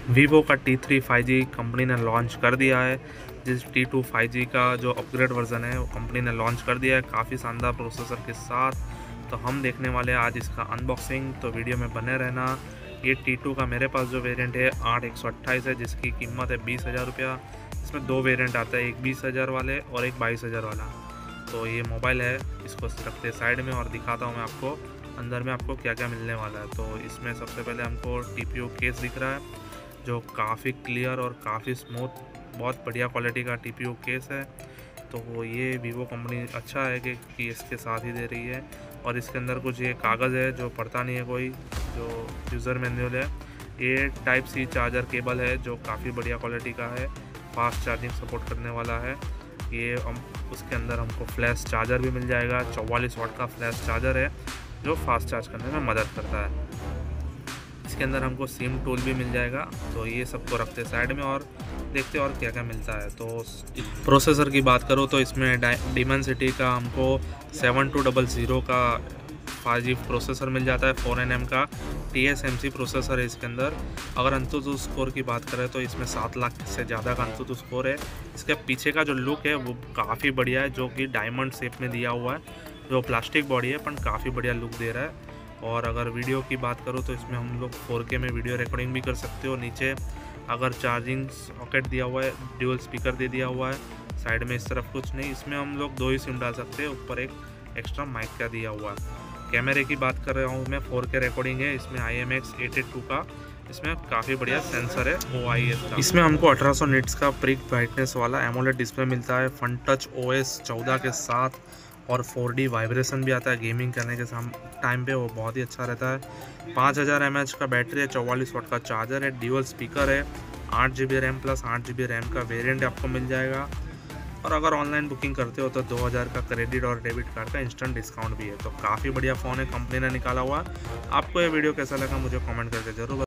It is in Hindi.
वीवो का T3 5G कंपनी ने लॉन्च कर दिया है। जिस T2 5G का जो अपग्रेड वर्ज़न है वो कंपनी ने लॉन्च कर दिया है काफ़ी शानदार प्रोसेसर के साथ। तो हम देखने वाले हैं आज इसका अनबॉक्सिंग, तो वीडियो में बने रहना। ये T2 का मेरे पास जो वेरिएंट है 8128 है, जिसकी कीमत है 20,000 रुपया। इसमें दो वेरिएंट आता है, एक 20,000 वाले और एक 22,000 वाला। तो ये मोबाइल है, इसको रखते साइड में और दिखाता हूँ मैं आपको अंदर में आपको क्या क्या मिलने वाला है। तो इसमें सबसे पहले हमको TPU केस दिख रहा है जो काफ़ी क्लियर और काफ़ी स्मूथ, बहुत बढ़िया क्वालिटी का TPU केस है। तो वो ये वीवो कंपनी अच्छा है कि इसके साथ ही दे रही है। और इसके अंदर कुछ ये कागज़ है जो पढ़ता नहीं है कोई, जो यूज़र मैनुअल है। ये टाइप सी चार्जर केबल है जो काफ़ी बढ़िया क्वालिटी का है, फास्ट चार्जिंग सपोर्ट करने वाला है। ये उसके अंदर हमको फ्लैश चार्जर भी मिल जाएगा, 44 वाट का फ्लैश चार्जर है जो फास्ट चार्ज करने में मदद करता है। इसके अंदर हमको सिम टूल भी मिल जाएगा। तो ये सबको रखते साइड में और देखते और क्या क्या मिलता है। तो प्रोसेसर की बात करूँ तो इसमें डिमेंसिटी का हमको 7200 का 5G प्रोसेसर मिल जाता है, 4nm का TSMC प्रोसेसर है इसके अंदर। अगर अंतुतु स्कोर की बात करें तो इसमें 7 लाख से ज़्यादा का अंतुतु स्कोर है। इसके पीछे का जो लुक है वो काफ़ी बढ़िया है, जो कि डायमंड शेप में दिया हुआ है, जो प्लास्टिक बॉडी है पर काफ़ी बढ़िया लुक दे रहा है। और अगर वीडियो की बात करूँ तो इसमें हम लोग 4K में वीडियो रिकॉर्डिंग भी कर सकते हो। नीचे अगर चार्जिंग सॉकेट दिया हुआ है, ड्यूल स्पीकर दे दिया हुआ है। साइड में इस तरफ कुछ नहीं, इसमें हम लोग 2 ही सिम डाल सकते हैं, ऊपर एक एक्स्ट्रा माइक का दिया हुआ है। कैमरे की बात कर रहा हूँ मैं, 4K रिकॉर्डिंग है इसमें, IMX882 का इसमें काफ़ी बढ़िया सेंसर है OIS का। इसमें हमको 1800 निट्स का प्रिक ब्राइटनेस वाला एमोलेड डिस्प्ले मिलता है, फन टच OS 14 के साथ, और 4D वाइब्रेशन भी आता है गेमिंग करने के टाइम पे, वो बहुत ही अच्छा रहता है। 5000 mAh का बैटरी है, 44 वाट का चार्जर है, ड्यूअल स्पीकर है, 8GB RAM plus 8GB RAM का वेरिएंट आपको मिल जाएगा। और अगर ऑनलाइन बुकिंग करते हो तो 2000 का क्रेडिट और डेबिट कार्ड का इंस्टेंट डिस्काउंट भी है। तो काफ़ी बढ़िया फ़ोन है, कंपनी ने निकाला हुआ। आपको ये वीडियो कैसा लगा मुझे कमेंट करके ज़रूर